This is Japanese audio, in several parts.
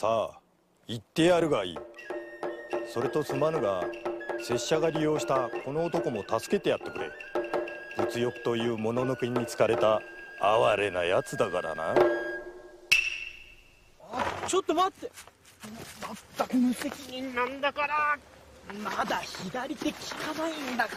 さあ言ってやるがいい。それとすまぬが拙者が利用したこの男も助けてやってくれ。物欲というもののけに疲れた哀れなやつだからな。 ちょっと待って、まったく無責任なんだから。まだ左手利かないんだから。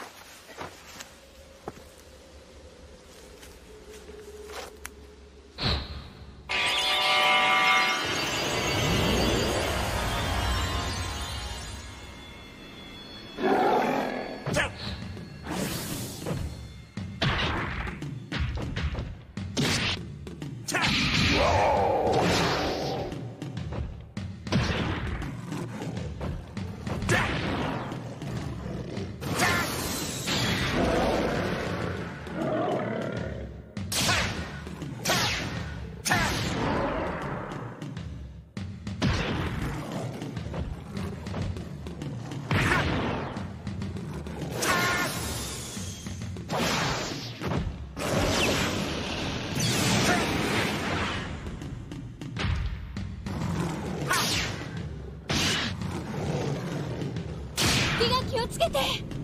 気をつけて。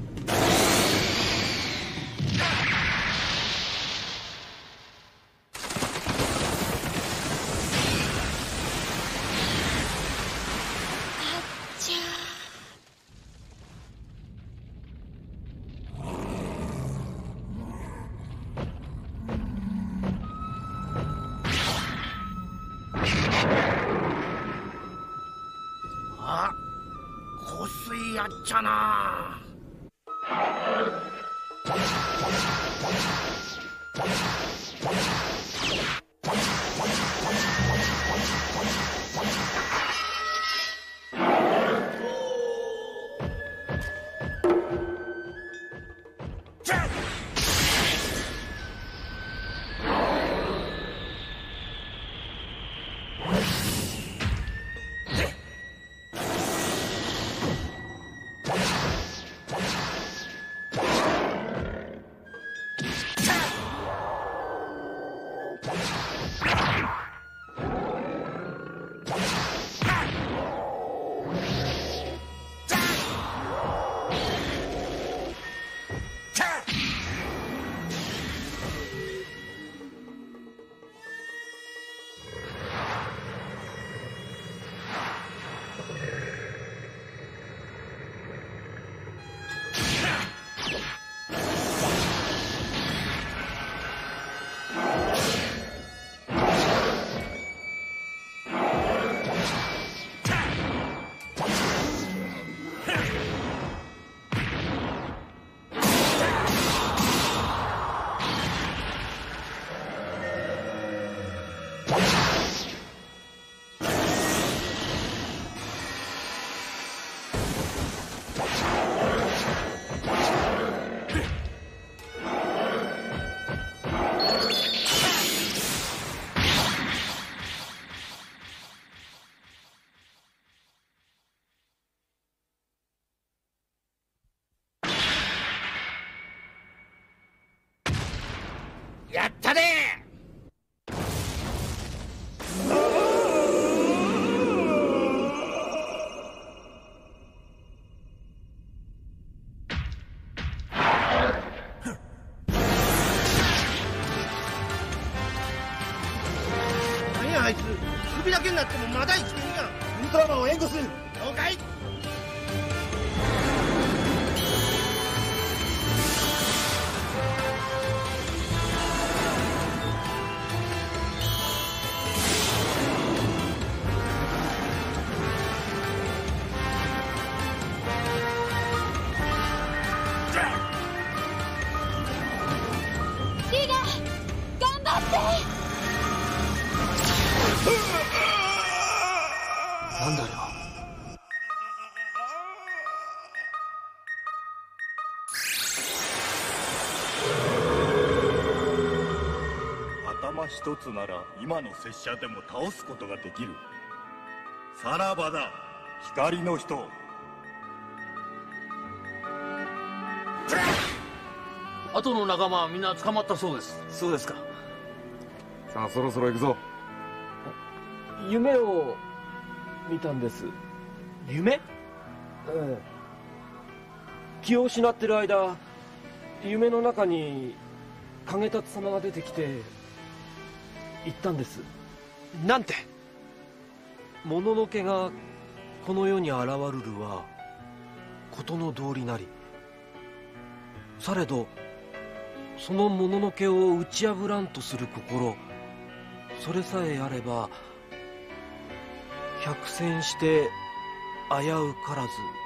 あ、香水やっちゃな。やったね。何やあいつ、首だけになってもまだ生きてんやん。ウルトラマンを援護する。了解。なんだよ。 頭一つなら今の拙者でも倒すことができる。さらばだ、光の人。 後の仲間はみんな捕まったそうです。 そうですか。 さあそろそろ行くぞ。 夢を見たんです。 夢？ ええ。気を失ってる間、夢の中に景達様が出てきて言ったんです。 なんて？ もののけがこの世に現るるは事の道理なり。されどそのもののけを打ち破らんとする心、それさえあれば百戦して危うからず